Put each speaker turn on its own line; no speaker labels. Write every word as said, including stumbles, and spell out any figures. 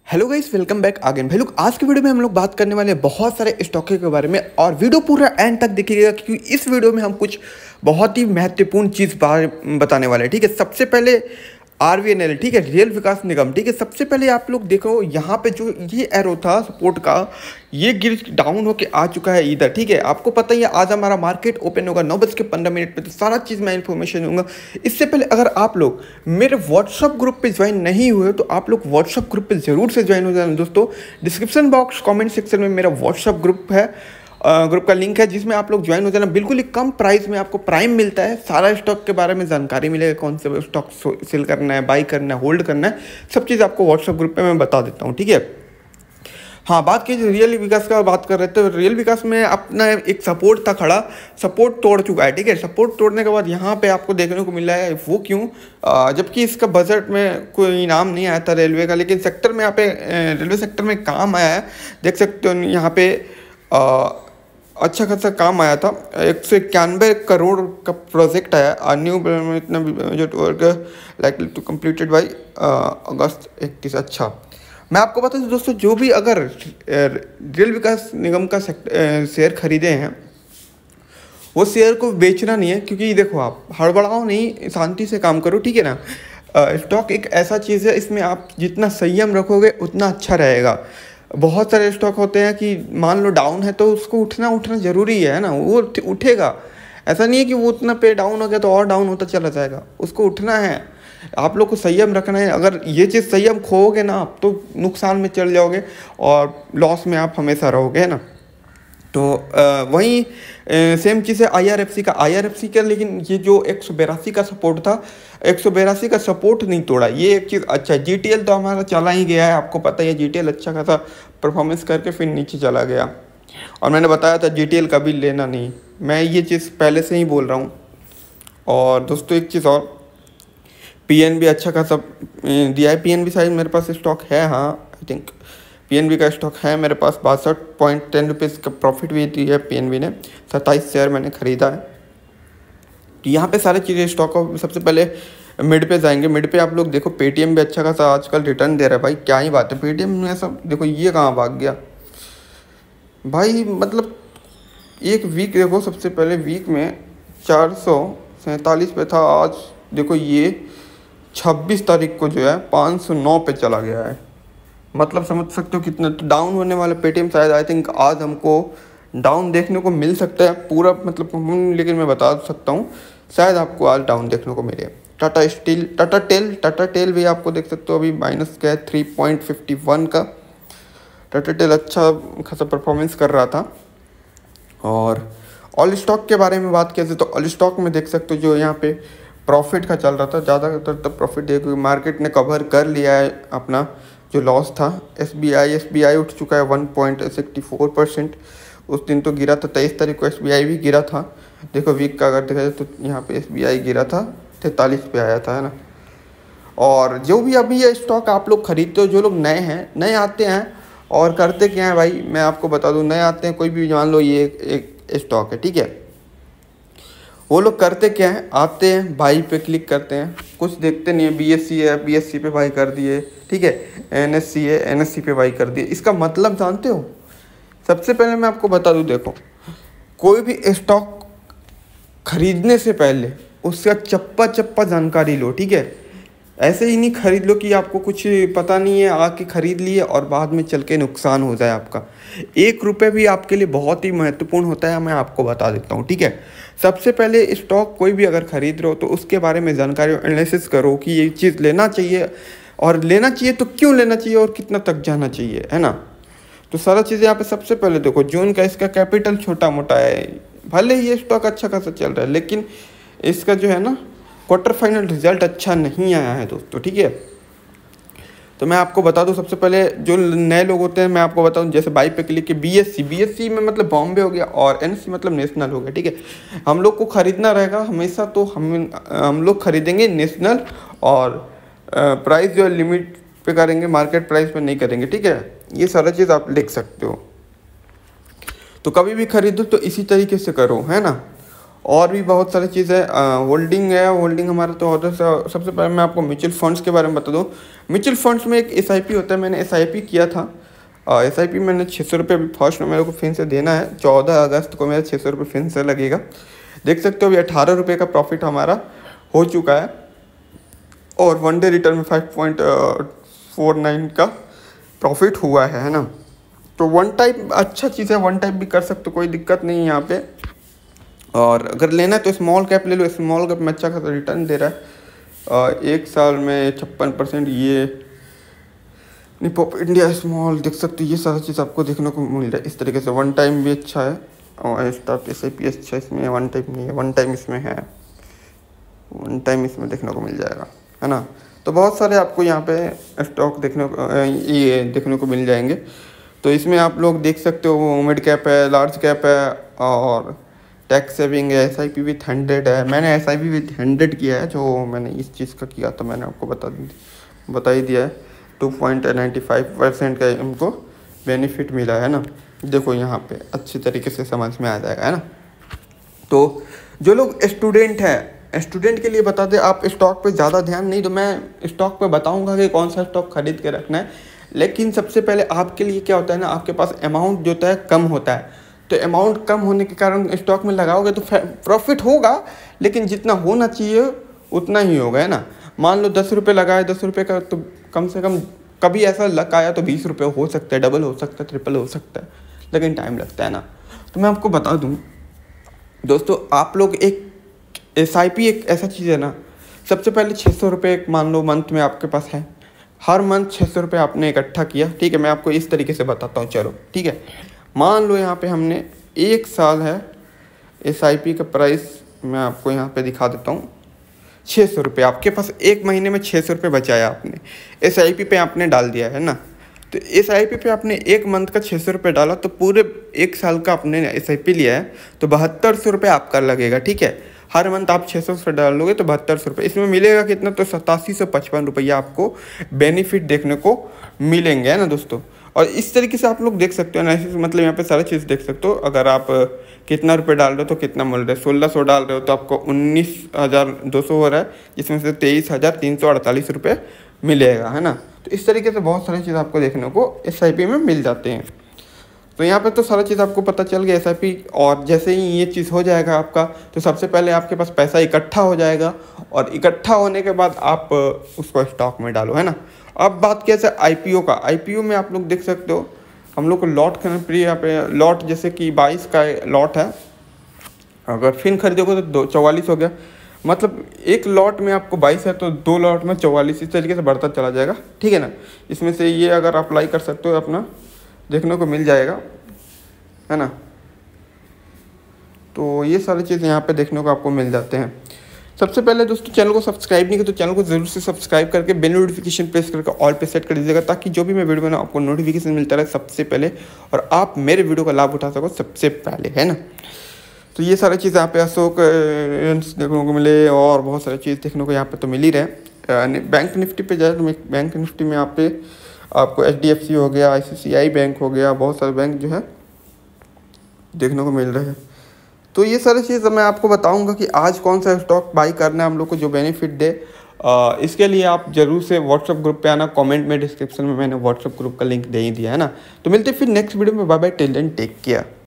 Hello guys, welcome back again. भाई लोग, आज के वीडियो में हम लोग बात करने वाले हैं बहुत सारे स्टॉक के बारे में और वीडियो पूरा एंड तक देखिएगा क्योंकि इस वीडियो में हम कुछ बहुत ही महत्वपूर्ण चीज़ बताने वाले हैं। ठीक है, सबसे पहले आर वी एन एल, ठीक है, रियल विकास निगम। ठीक है, सबसे पहले आप लोग देखो यहाँ पे जो ये एरो था सपोर्ट का, ये गिर डाउन होके आ चुका है इधर। ठीक है, आपको पता ही है आज हमारा मार्केट ओपन होगा नौ बज के पंद्रह मिनट पे, तो सारा चीज़ मैं इन्फॉर्मेशन दूंगा। इससे पहले अगर आप लोग मेरे व्हाट्सअप ग्रुप पे ज्वाइन नहीं हुए तो आप लोग व्हाट्सअप ग्रुप पे जरूर से ज्वाइन हो जाना दोस्तों। डिस्क्रिप्शन बॉक्स कमेंट सेक्शन में मेरा व्हाट्सअप ग्रुप है, ग्रुप का लिंक है जिसमें आप लोग ज्वाइन हो जाना। बिल्कुल ही कम प्राइस में आपको प्राइम मिलता है, सारा स्टॉक के बारे में जानकारी मिलेगा, कौन से स्टॉक सेल करना है, बाई करना है, होल्ड करना है, सब चीज़ आपको व्हाट्सएप ग्रुप पे मैं बता देता हूँ। ठीक है, हाँ, बात की रियल विकास का बात कर रहे थे। रियल विकास में अपना एक सपोर्ट था खड़ा, सपोर्ट तोड़ चुका है। ठीक है, सपोर्ट तोड़ने के बाद यहाँ पे आपको देखने को मिला है, वो क्यों, जबकि इसका बजट में कोई इनाम नहीं आया था रेलवे का, लेकिन सेक्टर में यहाँ पे रेलवे सेक्टर में काम आया है। देख सकते हो यहाँ पे आ, अच्छा खासा काम आया था। एक सौ इक्यानवे करोड़ का प्रोजेक्ट आया, न्यू इतना budget work likely to completed by August इकतीस। अच्छा, मैं आपको बता दूं दोस्तों, जो भी अगर रेल विकास निगम का शेयर खरीदे हैं वो शेयर को बेचना नहीं है, क्योंकि देखो आप हड़बड़ाओ नहीं, शांति से काम करो। ठीक है ना, स्टॉक एक ऐसा चीज़ है, इसमें आप जितना संयम रखोगे उतना अच्छा रहेगा। बहुत सारे स्टॉक होते हैं कि मान लो डाउन है तो उसको उठना उठना ज़रूरी है ना, वो उठेगा। ऐसा नहीं है कि वो उतना पे डाउन हो गया तो और डाउन होता चला जाएगा, उसको उठना है। आप लोग को संयम रखना है। अगर ये चीज़ संयम खोओगे ना आप तो नुकसान में चल जाओगे और लॉस में आप हमेशा रहोगे, है ना। तो वहीं सेम चीज़ है आई आर एफ सी का आई आर एफ सी का लेकिन ये जो एक सौ बेरासी का सपोर्ट था, एक सौ बेरासी का सपोर्ट नहीं तोड़ा, ये एक चीज़ अच्छा है। जी टी एल तो हमारा चला ही गया है, आपको पता ही है, जी टी एल अच्छा खासा परफॉर्मेंस करके फिर नीचे चला गया। और मैंने बताया था जी टी एल कभी लेना नहीं, मैं ये चीज़ पहले से ही बोल रहा हूँ। और दोस्तों एक चीज़ और, पी एन बी अच्छा खासा दिया है। पी एन बी साइज मेरे पास स्टॉक है, हाँ I think P N B का स्टॉक है मेरे पास। बासठ पॉइंट टेन रुपीज़ का प्रॉफिट भी दिया है पी एन बी ने, सत्ताईस शेयर मैंने ख़रीदा है। तो यहाँ पे सारे चीज़ें स्टॉक को सबसे पहले मिड पे जाएंगे। मिड पे आप लोग देखो पेटीएम भी अच्छा खासा आजकल रिटर्न दे रहा है भाई, क्या ही बात है। पेटीएम में सब देखो, ये कहाँ भाग गया भाई, मतलब एक वीक देखो, सबसे पहले वीक में चार सौ सैंतालीस पे था, आज देखो ये छब्बीस तारीख को जो है पाँच सौ नौ पे चला गया है। मतलब समझ सकते हो कितना डाउन होने वाला पेटीएम। शायद आई थिंक आज हमको डाउन देखने को मिल सकता है पूरा, मतलब लेकिन मैं बता सकता हूँ शायद आपको आज डाउन देखने को मिले। टाटा स्टील, टाटा टेल, टाटा टेल भी आपको देख सकते हो अभी माइनस का है थ्री पॉइंट फिफ्टी वन का। टाटा टेल अच्छा खासा परफॉर्मेंस कर रहा था। और ऑल स्टॉक के बारे में बात किया तो ऑल स्टॉक में देख सकते हो जो यहाँ पे प्रॉफिट का चल रहा था, ज़्यादातर तो प्रॉफिट देखो मार्केट ने कवर कर लिया है अपना जो लॉस था। S B I S B I उठ चुका है one point sixty four percent. उस दिन तो गिरा था, तेईस तारीख को एस बी आई भी गिरा था। देखो वीक का अगर देखा जाए तो यहाँ पे एस बी आई गिरा था, तैंतालीस पे आया था, है ना। और जो भी अभी ये स्टॉक आप लोग खरीदते हो, जो लोग नए हैं, नए आते हैं और करते क्या है भाई, मैं आपको बता दूँ, नए आते हैं कोई भी, मान लो ये एक स्टॉक है, ठीक है, वो लोग करते क्या है, आते हैं बाई पे क्लिक करते हैं, कुछ देखते नहीं है, बी एस सी है बी एस सी पे बाई कर दिए, ठीक है, एन एस सी है एन एस सी पे बाई कर दिए। इसका मतलब जानते हो, सबसे पहले मैं आपको बता दूं, देखो कोई भी स्टॉक खरीदने से पहले उसका चप्पा चप्पा जानकारी लो। ठीक है, ऐसे ही नहीं खरीद लो कि आपको कुछ पता नहीं है, आके खरीद लिए और बाद में चल के नुकसान हो जाए आपका। एक रुपये भी आपके लिए बहुत ही महत्वपूर्ण होता है, मैं आपको बता देता हूँ। ठीक है, सबसे पहले स्टॉक कोई भी अगर खरीद रहे हो तो उसके बारे में जानकारी एनालिसिस करो कि ये चीज़ लेना चाहिए, और लेना चाहिए तो क्यों लेना चाहिए और कितना तक जाना चाहिए, है ना। तो सारा चीज़ यहाँ पे सबसे पहले देखो, जून का इसका कैपिटल छोटा मोटा है, भले ये स्टॉक अच्छा खासा चल रहा है, लेकिन इसका जो है ना क्वार्टर फाइनल रिजल्ट अच्छा नहीं आया है दोस्तों। ठीक है, तो मैं आपको बता दूं, सबसे पहले जो नए लोग होते हैं मैं आपको बताऊं, जैसे बाई पे क्लिक के B S C, B S C में मतलब बॉम्बे हो गया और एन एस सी मतलब नेशनल हो गया। ठीक है, हम लोग को खरीदना रहेगा हमेशा, तो हम हम लोग खरीदेंगे नेशनल, और प्राइस जो है लिमिट पे करेंगे, मार्केट प्राइस पे नहीं करेंगे। ठीक है, ये सारा चीज़ आप लिख सकते हो। तो कभी भी खरीदो तो इसी तरीके से करो, है ना। और भी बहुत सारी चीज़ें होल्डिंग है। होल्डिंग हमारा तो ऑर्डर से सबसे पहले मैं आपको म्यूचुअल फंड्स के बारे में बता दूँ। म्यूचुअल फंड्स में एक एस आई पी होता है, मैंने एस आई पी किया था। एस आई पी मैंने छः सौ रुपये अभी फर्स्ट में मेरे को फिर से देना है, चौदह अगस्त को मेरा छः सौ रुपये फिर से लगेगा। देख सकते हो अभी अठारह रुपये का प्रॉफिट हमारा हो चुका है और वन डे रिटर्न में फाइव पॉइंट फोर नाइन का प्रॉफिट हुआ है है ना। तो वन टाइप अच्छा चीज़ है, वन टाइप भी कर सकते हो, कोई दिक्कत नहीं है यहाँ पे। और अगर लेना है तो स्मॉल कैप ले लो, स्मॉल कैप में अच्छा खासा रिटर्न दे रहा है। uh, एक साल में छप्पन परसेंट ये निपॉप इंडिया स्मॉल देख सकते हो, ये सारा चीज़ आपको देखने को मिल रहा है इस तरीके से। वन टाइम भी अच्छा है और स्टाफ एस आई पी अच्छा, इसमें वन टाइम नहीं है, वन टाइम इसमें है, वन टाइम इसमें देखने को मिल जाएगा है ना। तो बहुत सारे आपको यहाँ पे स्टॉक देखने को ये देखने को मिल जाएंगे। तो इसमें आप लोग देख सकते हो मिड कैप है, लार्ज कैप है और टैक्स सेविंग है, S I P with hundred है। मैंने S I P with hundred किया है, जो मैंने इस चीज़ का किया तो मैंने आपको बता दी बता ही दिया है। Two point ninety five percent का हमको बेनिफिट मिला है ना। देखो यहाँ पे अच्छी तरीके से समझ में आ जाएगा है ना। तो जो लोग स्टूडेंट हैं, स्टूडेंट के लिए बता दें, आप स्टॉक पे ज़्यादा ध्यान नहीं दो, मैं स्टॉक पे बताऊंगा कि कौन सा स्टॉक खरीद के रखना है। लेकिन सबसे पहले आपके लिए क्या होता है ना, आपके पास अमाउंट जो होता है कम होता है, तो अमाउंट कम होने के कारण स्टॉक में लगाओगे तो प्रॉफिट होगा, लेकिन जितना होना चाहिए उतना ही होगा है ना। मान लो दस रुपये लगाए, दस रुपये का तो कम से कम कभी ऐसा लग आया तो बीस रुपये हो सकता है, डबल हो सकता है, ट्रिपल हो सकता है, लेकिन टाइम लगता है ना। तो मैं आपको बता दूं दोस्तों, आप लोग एक एस आई पी एक ऐसा चीज़ है ना, सबसे पहले छः सौ रुपये मान लो मंथ में आपके पास है, हर मंथ छः सौ रुपये आपने इकट्ठा किया, ठीक है। मैं आपको इस तरीके से बताता हूँ, चलो ठीक है। मान लो यहाँ पे हमने एक साल है, एस आई पी का प्राइस मैं आपको यहाँ पे दिखा देता हूँ, छः सौ रुपये आपके पास एक महीने में छः सौ रुपये बचाया आपने, एस आई पी पे आपने डाल दिया है ना। तो एस आई पी पे आपने एक मंथ का छः सौ रुपये डाला, तो पूरे एक साल का आपने एस आई पी लिया है, तो बहत्तर सौ रुपये आपका लगेगा, ठीक है। हर मंथ आप छः सौ रुपये डालोगे तो बहत्तर सौ रुपये, इसमें मिलेगा कितना, तो सतासी सौ पचपन रुपया आपको बेनिफिट देखने को मिलेंगे है ना दोस्तों। और इस तरीके से आप लोग देख सकते हो ना, ऐसे मतलब यहाँ पे सारी चीज़ देख सकते हो। अगर आप कितना रुपए डाल रहे हो तो कितना मिल रहा है, सोलह सौ डाल रहे हो तो आपको उन्नीस हज़ार दो सौ हो रहा है, जिसमें से तेईस हज़ार तीन सौ अड़तालीस रुपये मिलेगा है ना। तो इस तरीके से बहुत सारी चीज़ आपको देखने को एस आई पी में मिल जाते हैं। तो यहाँ पे तो सारा चीज़ आपको पता चल गया एस आई पी। और जैसे ही ये चीज़ हो जाएगा आपका, तो सबसे पहले आपके पास पैसा इकट्ठा हो जाएगा, और इकट्ठा होने के बाद आप उसको स्टॉक में डालो है ना। अब बात किया जाए आई पी ओ का, आई पी ओ में आप लोग देख सकते हो हम लोग को लॉट खरीदना प्रिय यहाँ पे लॉट, जैसे कि बाईस का लॉट है, अगर फिर खरीदोगे तो दो चौवालीस हो गया, मतलब एक लॉट में आपको बाईस है तो दो लॉट में चौवालीस, इस तरीके से बढ़ता चला जाएगा, ठीक है ना। इसमें से ये अगर अप्लाई कर सकते हो अपना देखने को मिल जाएगा है ना। तो ये सारी चीज़ें यहाँ पे देखने को आपको मिल जाते हैं। सबसे पहले दोस्तों, चैनल को सब्सक्राइब नहीं किया तो चैनल को जरूर से सब्सक्राइब करके बेल नोटिफिकेशन प्रेस करके ऑल पे सेट कर दीजिएगा, ताकि जो भी मैं वीडियो बनाऊँ आपको नोटिफिकेशन मिलता रहे सबसे पहले, और आप मेरे वीडियो का लाभ उठा सको सबसे पहले है ना। तो ये सारी चीज़ यहाँ पे अशोक देखने को मिले, और बहुत सारी चीज़ देखने को यहाँ पे तो मिल ही रहे। बैंक निफ्टी पे जाए तो बैंक निफ्टी में यहाँ पे आपको एच डी एफ सी हो गया, आई सी सी आई बैंक हो गया, बहुत सारे बैंक जो है देखने को मिल रहे हैं। तो ये सारी चीज़ मैं आपको बताऊंगा कि आज कौन सा स्टॉक बाई करना है हम लोग को जो बेनिफिट दे। आ, इसके लिए आप जरूर से व्हाट्सअप ग्रुप पे आना, कमेंट में डिस्क्रिप्शन में मैंने व्हाट्सअप ग्रुप का लिंक दे ही दिया है ना। तो मिलते हैं फिर नेक्स्ट वीडियो में, bye bye, till then take care.